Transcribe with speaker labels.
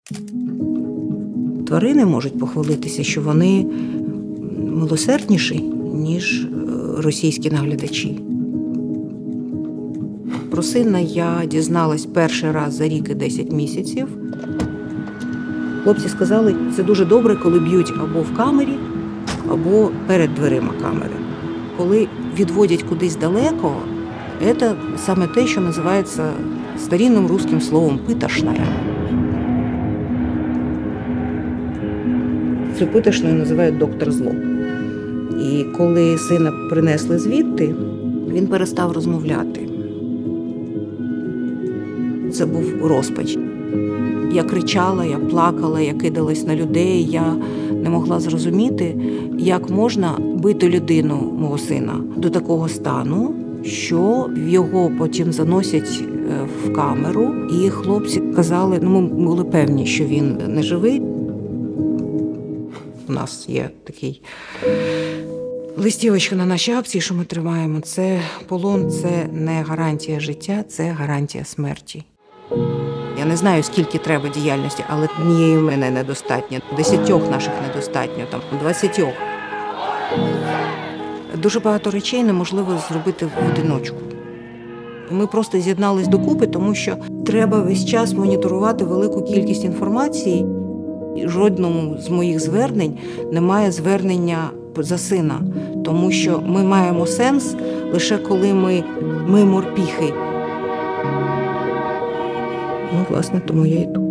Speaker 1: Тварини можуть похвалитися, що вони милосердніші, ніж російські наглядачі. Про сина я дізналась перший раз за рік і 10 місяців. Хлопці сказали, це дуже добре, коли б'ють або в камері, або перед дверима камери. Коли відводять кудись далеко, це саме те, що називається старинним русским словом «пытошная». Це пытошною називають доктор зло. І коли сина принесли звідти, він перестав розмовляти. Це був розпач. Я кричала, я плакала, я кидалась на людей, я не могла зрозуміти, як можна бити людину, мого сина, до такого стану, що його потім заносять в камеру. І хлопці казали, ми були певні, що він не живий. У нас є такий листівочка на нашій акції, що ми тримаємо. Це полон, це не гарантія життя, це гарантія смерті. Я не знаю, скільки треба діяльності, але однієї в мене недостатньо, 10 наших недостатньо, 20. Дуже багато речей неможливо зробити в одиночку. Ми просто з'єднались докупи, тому що треба весь час моніторувати велику кількість інформації. Жодному з моїх звернень немає звернення за сина, тому що ми маємо сенс лише коли ми морпіхи. Власне, тому я і тут.